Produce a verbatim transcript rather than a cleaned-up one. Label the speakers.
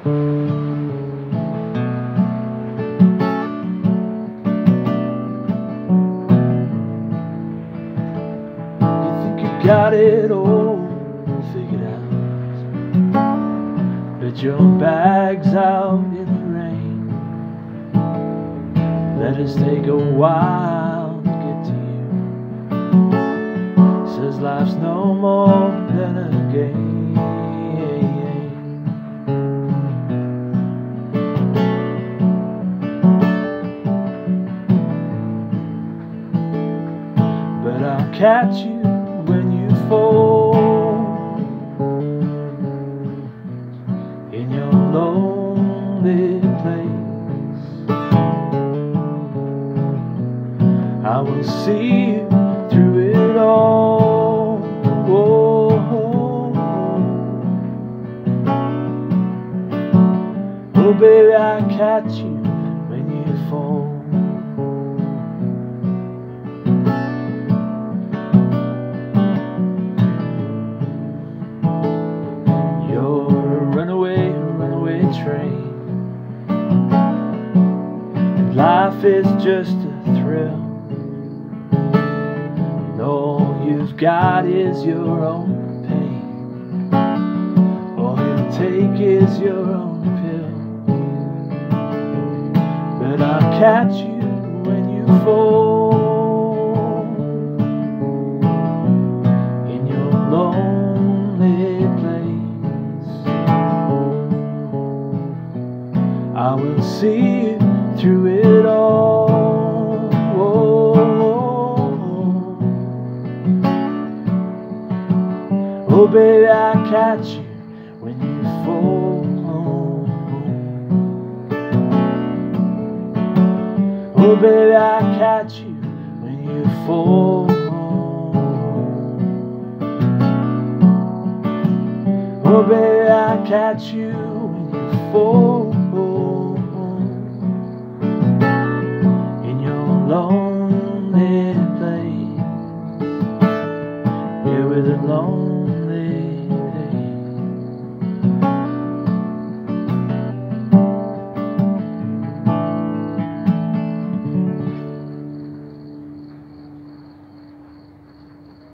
Speaker 1: Got it all figured out, but your bag's out in the rain. Let us take a while to get to you. Says life's no more than a game, but I'll catch you when you fall in your lonely place. I will see you through it all. Oh, oh, baby, I'll catch you when you fall. Train, and life is just a thrill, and all you've got is your own pain. All you'll take is your own pill, but I'll catch you when you fall in your lonely place. I will see you through it all. Oh, oh, baby, I'll catch you when you fall. Oh, baby, I'll catch you when you fall. Oh, baby, I'll catch you when you fall.